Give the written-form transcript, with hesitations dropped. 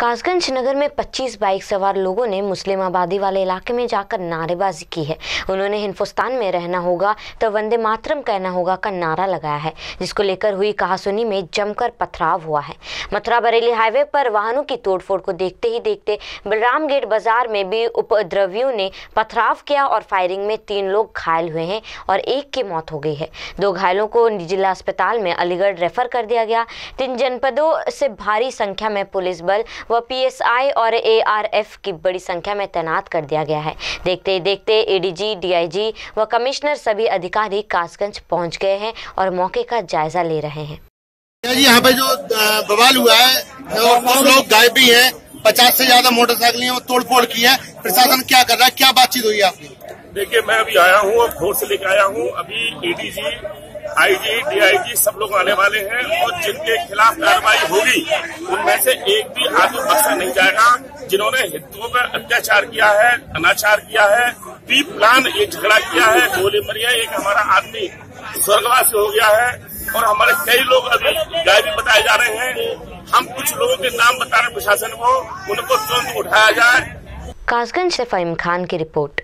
कासगंज नगर में 25 बाइक सवार लोगों ने मुस्लिम आबादी वाले इलाके में जाकर नारेबाजी की है। उन्होंने हिंदुस्तान में रहना होगा तो वंदे मातरम कहना होगा का नारा लगाया है, जिसको लेकर हुई कहासुनी में जमकर पथराव हुआ है। मथुरा बरेली हाईवे पर वाहनों की तोड़फोड़ को देखते ही देखते बलराम गेट बाजार में भी उपद्रवियों ने पथराव किया और फायरिंग में 3 लोग घायल हुए हैं और 1 की मौत हो गई है। 2 घायलों को जिला अस्पताल में अलीगढ़ रेफर कर दिया गया। 3 जनपदों से भारी संख्या में पुलिस बल व पीएसआई और एआरएफ की बड़ी संख्या में तैनात कर दिया गया है। देखते ही देखते एडीजी, डीआईजी व कमिश्नर सभी अधिकारी कासगंज पहुंच गए हैं और मौके का जायजा ले रहे हैं। यहाँ पे जो बवाल हुआ है और कुछ लोग गायब भी हैं, 50 से ज्यादा मोटरसाइकिलें वो तोड़फोड़ की है। प्रशासन क्या कर रहा है, क्या बातचीत हुई है आपकी? देखिए, मैं अभी आया हूँ और फोर्स से लेकर आया हूँ। अभी एडीजी, आईजी, डीआईजी सब लोग आने वाले हैं और जिनके खिलाफ कार्रवाई होगी उनमें से एक भी आदमी बख्शा नहीं जाएगा। जिन्होंने हिंदुओं पर अत्याचार किया है, अनाचार किया है, प्री प्लान एक झगड़ा किया है, गोली मरी है, एक हमारा आदमी स्वर्गवासी हो गया है और हमारे कई लोग अभी गायब बताए जा रहे हैं। हम कुछ लोगों के नाम बता रहे हैं प्रशासन को, उनको तुरंत उठाया जाए। कासगंज से फहीम खान की रिपोर्ट।